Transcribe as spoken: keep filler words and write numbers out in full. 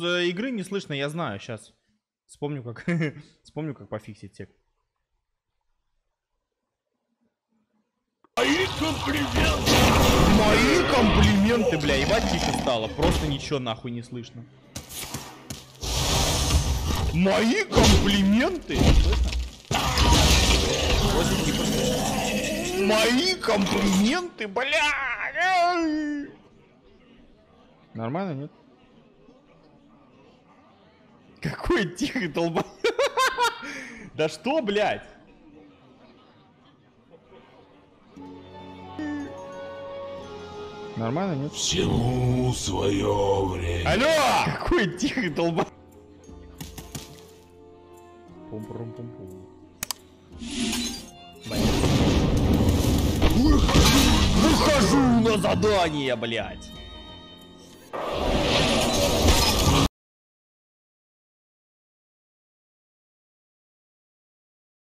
из э, игры не слышно, я знаю, сейчас. Вспомню, как вспомню, как пофиксить текст. Мои комплименты! Мои комплименты, бля, ебать тихо стало. Просто ничего нахуй не слышно. Мои комплименты! Слышно? Типа, мои комплименты, бля! Нормально, нет? Какой тихий долб... Да что, блядь? Нормально, нет? Всему свое время. Алло! Какой тихий долба... Пум-пум-пум-пум. Выхожу на задание, блядь!